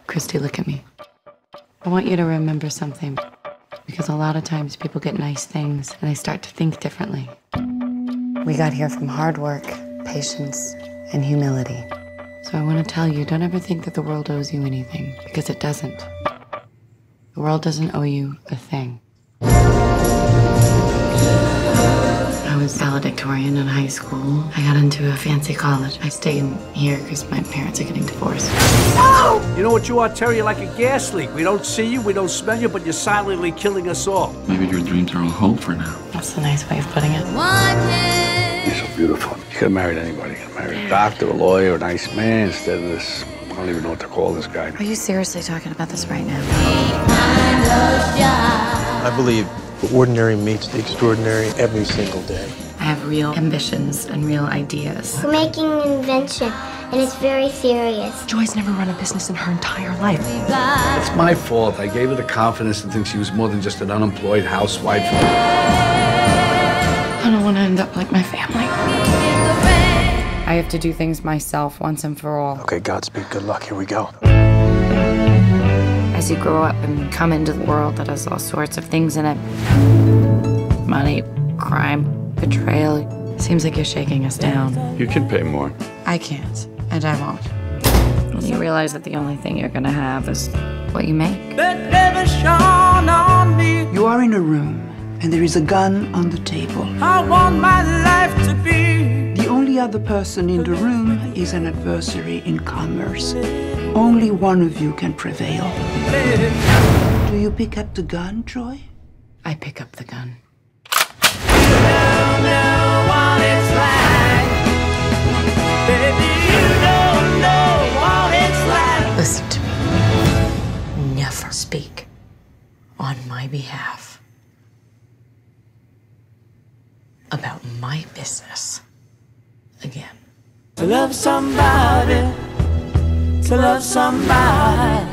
Christy, look at me. I want you to remember something, because a lot of times people get nice things and they start to think differently. We got here from hard work, patience, and humility. So I want to tell you, don't ever think that the world owes you anything, because it doesn't. The world doesn't owe you a thing. I was valedictorian in high school. I got into a fancy college. I stayed here because my parents are getting divorced. No! You know what you are, Terry? You're like a gas leak. We don't see you, we don't smell you, but you're silently killing us all. Maybe your dreams are all hope for now. That's a nice way of putting it. You're so beautiful. You could have married anybody. You could have married a doctor, a lawyer, a nice man, instead of this. I don't even know what to call this guy. Are you seriously talking about this right now? I believe the ordinary meets the extraordinary every single day. I have real ambitions and real ideas. We're making an invention, and it's very serious. Joy's never run a business in her entire life. It's my fault. I gave her the confidence to think she was more than just an unemployed housewife. I don't want to end up like my family. I have to do things myself once and for all. Okay, Godspeed, good luck, here we go. As you grow up and come into the world that has all sorts of things in it. Money, crime, betrayal. Seems like you're shaking us down. You can pay more. I can't, and I won't. When you realize that the only thing you're gonna have is what you make. You are in a room, and there is a gun on the table. I want my life to be. The only other person in the room is an adversary in commerce. Only one of you can prevail. Do you pick up the gun, Joy? I pick up the gun. Listen to me. Never speak on my behalf about my business again. To love somebody, to love somebody.